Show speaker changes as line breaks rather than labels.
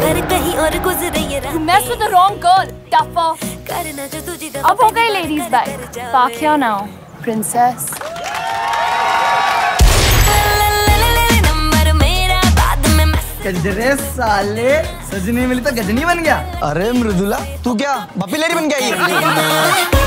पर कहीं और गुजरे ये रात।
You messed with the wrong girl, duffer.
करना जो तुझे
अब हो गई ladies back. Back here now, princess.
गजरे साले, सजनी मिली तो गजनी बन गया।
अरे मृदुला, तू क्या बप्पी लेडी बन गया?